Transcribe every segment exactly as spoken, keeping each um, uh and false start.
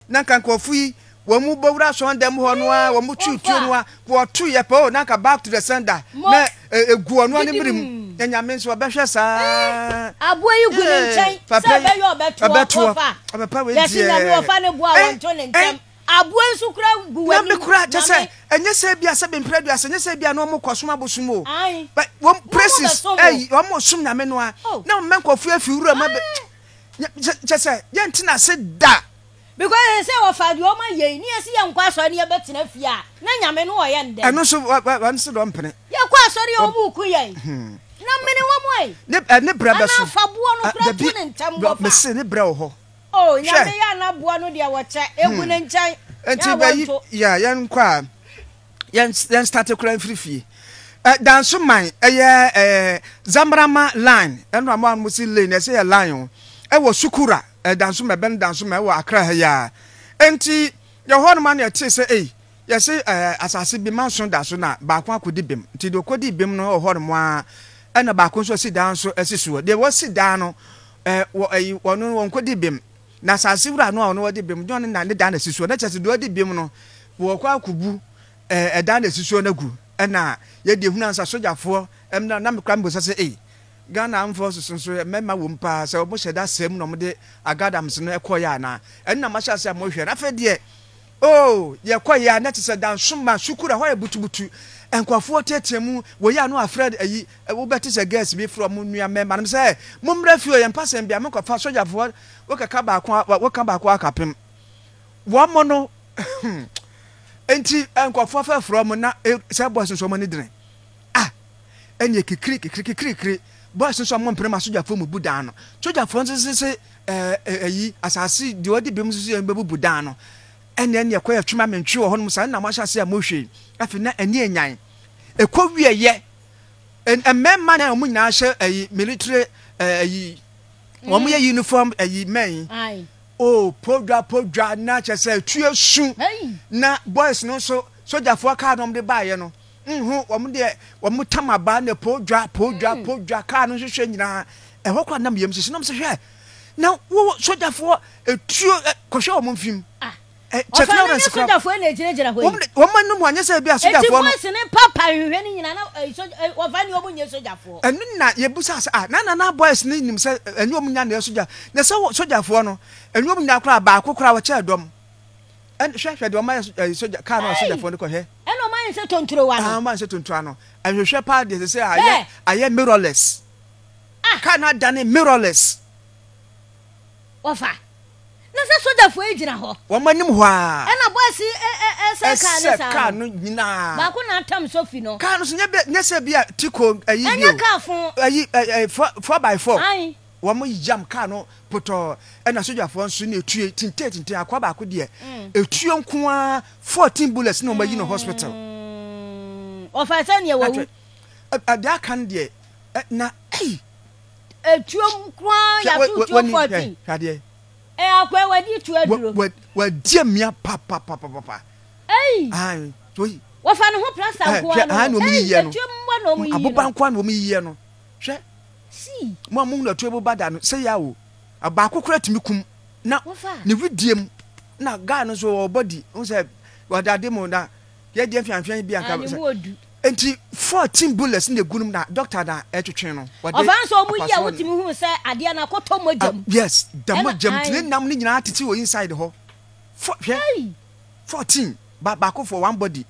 na kan kofu yi wo mu bowura so ndam ho no a wo mu tutu no a wo tu ye po na ka back to the sender na egu ono ne mirim nyame so behwe saa abo yi gu ne nchen se be yo beto ofa papa we die nyame ofa ne boa won to ne ntem abo nsu kura gu wani na me kura je se enye se bia se be mpredu ase enye se bia no mo kosoma bosumo but wo praises eh wo mo sum nyame no a na me nkofu afi wura ma je se ye ntina se da because they say ofa di o ma ye ni ese ye nkwa so ne ye betina fi a na nyame no ye nde eno so wan se do mpene ye kwa so re o mu ku ye na mene wo mo ne ne bra be so na fa bo no kura tu ne ntam bo fa me se ne bra wo ho oh nyame ya na bo no de wo che egu ne nchan enti ba yi ya yan kwa yan yan start kura frifie eh danso man eh eh Zabarama line eno am am si lane e say ya line e wo sukura danso me ben danso me wo Accra ha ya enti ye ho no man ye te say eh ye say asase bi man so da so na ba kwa akodi bem enti do kodi bem no ho no mo a na ba ko so si dan so asiso de wo si dan no eh wo eh wono won kodi bem na asase wura no a wono wodi bem jon na ne dan asiso na chese do wodi bem no wo kwa akubu eh dan asiso na gu na ye de hunu ansa sojafo em na na me kwa mbo say eh Ghana amfo so so mema wo mpa se obo sheda sem no mde agadams no ekoya na enna ma sha se mo hwe rafa de oh ye koya na tse dan suma shukura ho ebutubutu enkwafo tetemu wo ya no afred ayi wo beti se gas bi from nua mema na se mo mra fi o ye mpa sem bia me kwafa sojafo wo kaka ba ko wo ka ba ko akapem wo mo no enti enkwafo fa from na se boss so mo ni dren ah enye kikiri kikiri kikiri boys so mo mpere ma sojafo mu budan no sojafo nse se eh ayi asase de odi bem so so mbebu budan no ene ene ekoya twuma mentwe ho no sa na ma hyase a mo hwe afi na ene enyan ekowie ye ememma na mo nyina hye ayi military ayi wo mo ye uniform ayi men ai oh podwa podwa na chese tue su na boys no so sojafo ka no mde baaye no nhu wom de wom tamaba na podwa podwa podwa ka no hwehwe nyina e ho kwa nam yem sisi nam se hwe na wo sojafo etuo kohwe wom mfim ah eh check now and sojafo na ejire jira ho wom manum anya se bia sojafo no eti ne papa hwehwe ni nyina na wo va ni omu nye sojafo enu na ye busa ah na na na boys ni nim se enu omu nya na soja na se sojafo no enu omu nya kra ba akokora wo che dom en hwehwe de o ma soja ka na sojafo no ko he se tontro wa no ah man se tontro no ahwehwe pa de se aye aye mirrorless ah kana dane mirrorless ofa na se soja fo ejina ho wo manim ho a e na boss e se ka ne sa ka no nyina ba ko na tam sofi no ka no so nya se bia tiko ayi bio anya ka fo ayi four by four ai wo mo jam ka no poto e na soja fo nso na etue tinte tinte akwa ba ko de etue nko a fourteen bullets na o mayi no hospital ofa se ne wo ada kan de na ei etuom kwa ya two fourteen kade eh akwa wadi tu aduro wadi amia pa pa pa pa pa ei ai toyi ofa no ho plaster kwa no ha no mi yiye no etuom mo no mi yiye aboban kwa no mi yiye no hwe si mo mo na tuebo bada no se ya wo aba kokora timi kum na ne vidiem na ga no so body on say wadade mo na ye die fianfian bi aka enti fourteen bullets na gunum na doctor na etwetwe no ofanso omu yi a wotimi hu se ade na koto mojam yes the mojam tine nam ni nyina tete wo inside ho fourteen ba ba ko for one body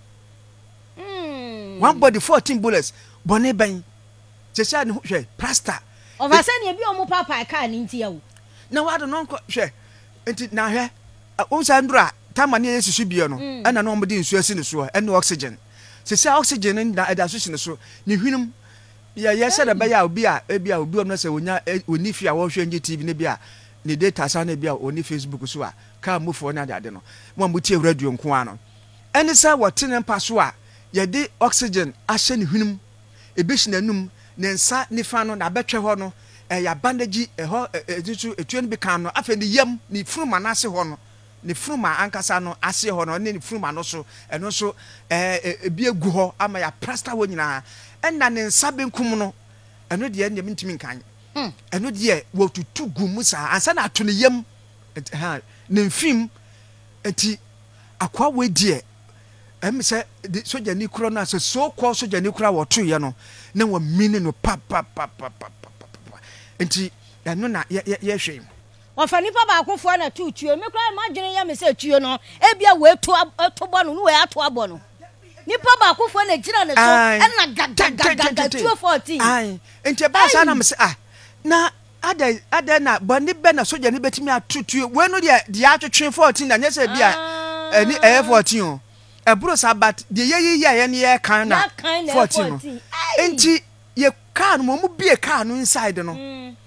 mm one body fourteen bullets bone ben chesha ne hwe plaster ofasa ne bi omu papa ka ni ntia wo na wado no hwe enti na hwe o sa ndura tama ne yesusu bie no ana no omde nsu asi ne so ene oxygen se se oxygen na adaso ne so ne hwinum ya ya se da ba ya obi a ebi a obi no se wonya oni fi a wo hwe nje T V ne bi a ne data sa ne bi a oni Facebook so a ka mofo na ade no mo mutie radio nko a no ene sa wotene mpa so a ye de oxygen ahye ne hwinum ebeshi nanum ne nsa ne fa no na betwe ho no e ya bandage e ho etutu etu ne bi kan no afa ne yam ne furuma na ase ho no ne furuma ankasa no ase ho no ne ne furuma no so eno so eh bi egu ho ama ya plaster wo nyina enna ne nsa benkum no eno de ne mintimi nkan eno de wo tutu gu mu sa ansa na ato ne yam ha ne mfim enti akwa we die em say soja ni kuro na so so call soja ni kuro wo to ye no na wo mini no pa pa pa pa pa enti ya no na ye ye hwe ofa nipa ba akofo na tu tuo me kura ma dwene ya me say tuo no e bia we to to bo no no we ato abo no nipa ba akofo na gira ne so e na gagagaga two fourteen ai enti ba sa na me say ah na ada ada na bani be na soja ni betimi atutuo we no de de atwetwe fourteen na nya say bia ani eh fourteen o e bro sabat de ye ye ye ne ye kan na fourteen enti ye kan mo mu bie kan no inside no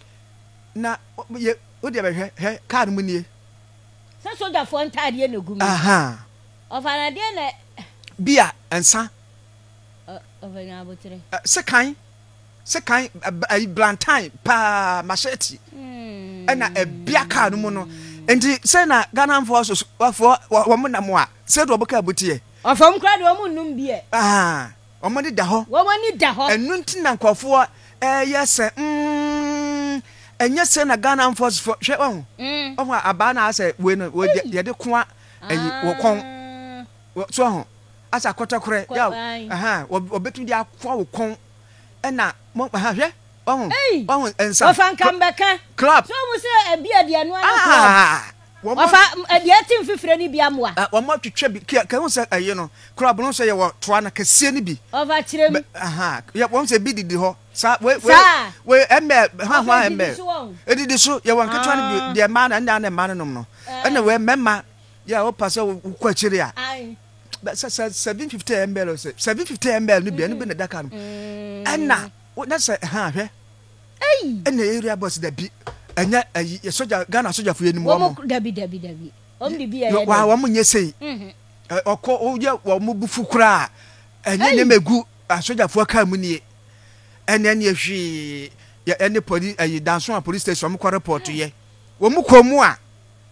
na ye o de be hwe he kan mu nie so soja fo ntade na gumi aha ofana de na bia ensa ofana abotre se kan se kan blantain pa machete ena e bia kan mu no enti se na Ghana forces wafo wo mo na mo a se do boka abutie ofam kra de wo mo num bie ah wo mo de da ho wo mo ni da ho enu nti na nkofo eh yes mm enye se na Ghana forces for hwe wo ho aba na ase we no ye de ko ayi wo kon so ho asa kotakore ya aha wo betu di akwa wo kon ena mo ha hwe oh oh ensa ofan kambeka club so mo se ebia de anu anu club ofa ebia tim fifire ni bia mo a wo mo twetwe bi ka hu se aye no club no so ye wo toa na kase ni bi ofa kirem aha ya wo se bi didi ho sa we we we embe ha ha embe edidi so ye wo nketwa ni bi de ma na nda na ma no no ena we memma ya wo pasa wo kwa kire a ai seven fifty milliliters say seven fifty milliliters no bia no be na daka no ena na say ha hwe ei ena area boss da bi enya ye soja Ghana soja fo yenimu wo dabi dabi dabi om de bi ya wa wo munye sei mhm okọ o ye wo mu bufu kura enya ne megu soja fo ka mu nie ena ne hwi ye ene police ayi danson police station mo report ye wo mu komu a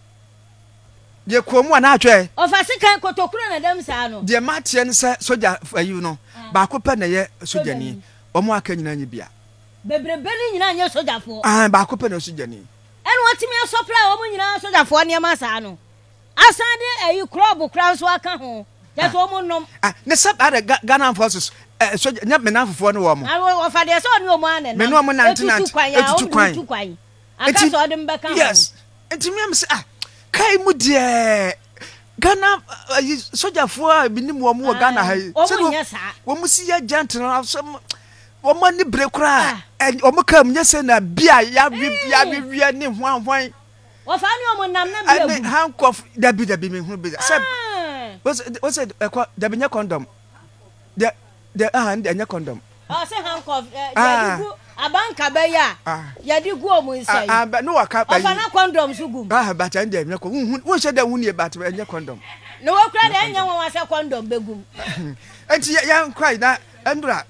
ye komu a na atwe ofase kan kotokuro na dem sa no de matie ne se soja ayi no ba ko pe na ye soja ni o mo aka nyina nyibia bebrebe ni nyina nya soja fo ah ba ko pe na soja ni enu otimi supply o mo nyina soja fo ne ma sa no asande ayi club kran so aka ho just o mo nom ah ne sab ada Ghana forces soja nya me na fofo no wo mo ah o fa de so ni o mo ane me no mo ninety-nine etutu kwan etutu kwan aka so de mbeka ho yes entimi am se ah kai mu de Ghana soja fo bi ni mo mo Ghana ha se wo mu si ya gentle wo mo ni brekura o mo kam nya se na bia ya bia bia ni hwan hwan wo fa ni o mo nam na bia bu handcuff dabi dabi me hu be se was was dabi nya condom de de ah nya condom oh se handcuff ya digu abanka be ya ya digu o mo nsai ah no waka ba o fa na condom so gum ah ba cha ndem nya ko hu she da hu ni ba ta nya condom no wo kra de nya won wase condom be gum enti ya nkwai na endura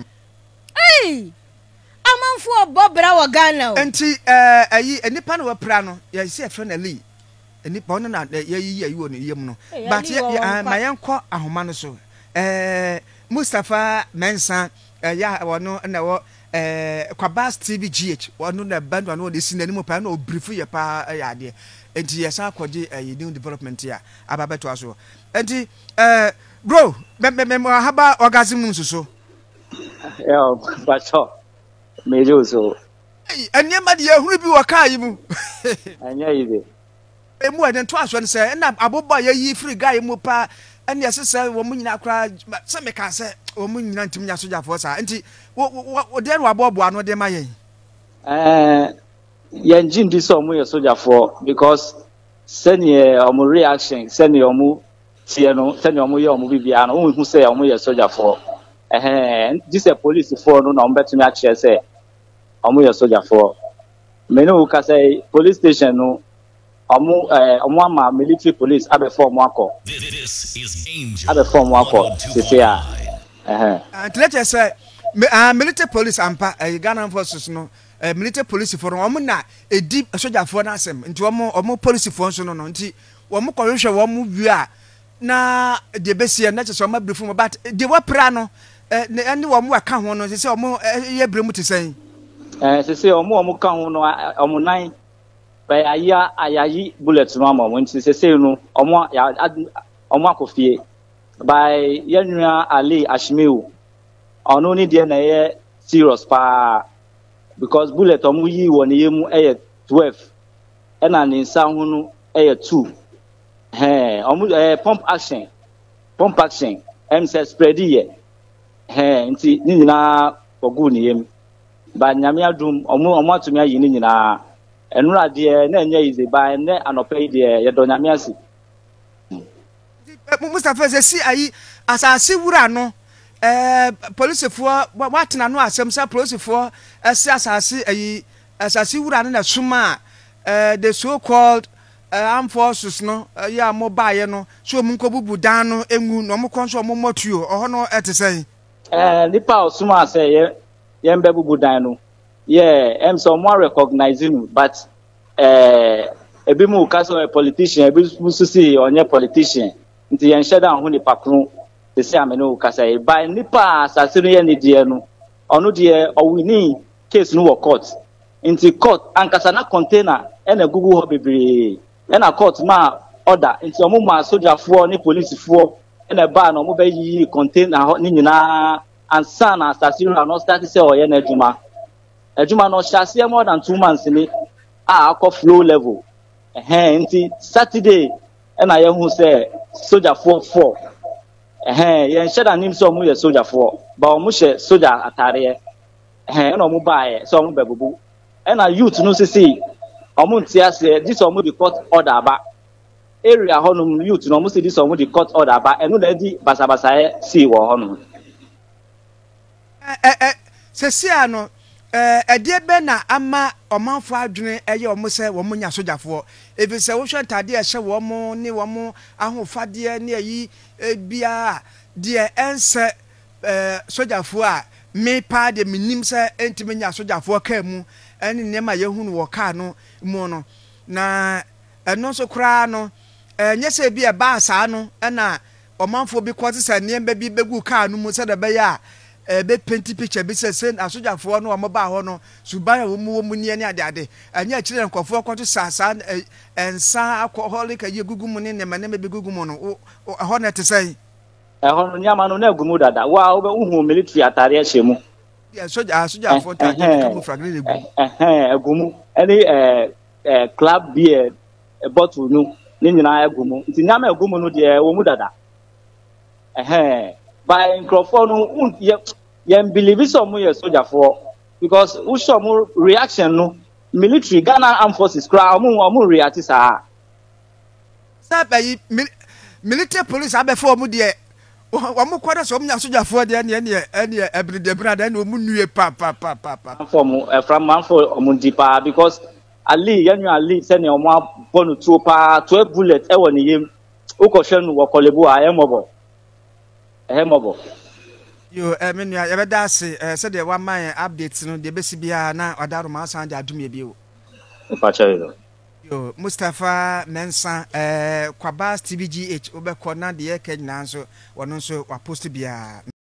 ei amanfo obobra wo Ghana o enti eh ayi enipa na wapra no ya se efre na li enipa ono na ya yi ayi wo no yem no but ya ma yenko ahoma no so eh Mustafa Mensa ya wono na wo eh Kwabas T V G H wono na band wono de sin animu pa na obrifu ye pa ya de enti ya sa akode ayi new development ya ababeto aso enti eh bro me me me haba orgasm nsuso yo bacho mejo so anya ma de ehuru bi waka yi mu anya yi de emu eden to aso ne se na aboba ya yi free guy mu pa anya se se wo mu nyina akra se me ka se wo mu nyina ntim nya soja fo sa enti wo de no abobo ano de ma yen eh yen jin di so mu ye soja fo because senior omu reaction senior omu tie no senior omu ye omu bibia no wo hu se omu ye soja fo eh this a police for no na mbetumi a che say omo ye soldier for me no ka say police station no omo eh omo ama military police abe for omo akọ this is danger abe for omo akọ se say ah eh and let us say military police ampa Ghana forces no military police for omo na edi soldier for na asem nti omo omo police for so no no nti omo ko hwehwe omo wi a na de besia na che so omo brifu but de wapra no eh ani wo mo aka ho no se o mo ye bremu te sen eh se se o mo o mo ka ho no o mo nan by a year ayayi bullet mama when she say no omo ya omo akofie by Yenua Ali Ashmiu ono ni de na ye serious pa because bullet omo yi woni yemu e twelve e na ni nsa hu no e two eh omo eh pump action pump action em say spread ye eh nti ni nyina ogu ni yem ba nyame adum omo omo atumi ayi ni nyina enura de na enye ize ba ne anope de ye do nyame asi Mustafa say si ayi asase wura no eh police for watena no asem say police for ese asase ayi asase wura no na suma eh the so called uh, armed forces no uh, ya mobile no so mu nkobubu dan no engu no mo konso mo motuo oho no etesai eh nipa osuma say ye ye mbebubu dan no yeah em so mo recognizing but eh ebi mu ka so a politician ebi mu susi onye politician nti yen sheda ho ni pakru te se amene ka say by nipa asase no ye ni de no ono de owini case no wo court nti court ankasa na container ena gugu ho bebre ena court ma order nti omo ma soldier fo ni police fo ena ba na omo be yi container ni nyina ansa na asase no start say oye na adwuma adwuma no shase more than two months ni a akọ flow level eh nti Saturday ena ye hu say soldier four four eh ye nsheda nim so omo ye soldier four ba omo she soldier atare eh ena omo ba ye so omo bebubu ena youth no see omo ntia say this omo the court order ba area honum youth no omo say this omo the court order ba enu na di basa basa e see wo honum eh eh se si ano eh ede be na ama omanfo adwene eye omo se wo munya sojafo ebi se wo hwe tade e hye wo mo ne wo mo ahofade ne ayi bia de ense eh sojafo a me pa de minim se entime nya sojafo ka mu ene nema yehunu wo ka no mu no na eno so kra no enye se bia ba sa no na omanfo bi kwose se niemba bi begu ka no mu se de be ya e be paint picture bi se se asojafo no omo ba ho no suban wo mu wo mu ne ne ade ade anya kire nkofo kwato sasa ensa alcoholic aye gugu mu ne ne ma ne be gugu mu no ho na te sai e ho no nyama no na gumu dada wa wo be uhu military atare ahye yeah soja asojafo ta je ka mu fragile gu eh eh agumu any eh eh club beer bottle no ni nyina agumu nti nyama agumu no de wo mu dada eh by microphone no ye believe so mu ye soldier for because who show more reaction no military Ghana armed forces cry omu omu react sa sabe military police abefo mu de omu kwada so mu soldier for de ne ne ne everyday brother na omu nue pa pa pa pa pa from from man for omu dipa because Ali yanu Ali say ne omu bonu two pa twelve bullet e woni yem ukoshe nu wo kolebu a emobo emobo yo eh menua ye beda ase eh se de wa man updates no de besi bia na odaro ma san de adum ye bio pacha yo yo Mustafa Mensa eh Kwabas T V G H obekọ na de ye ka nyina so wono so wa post bia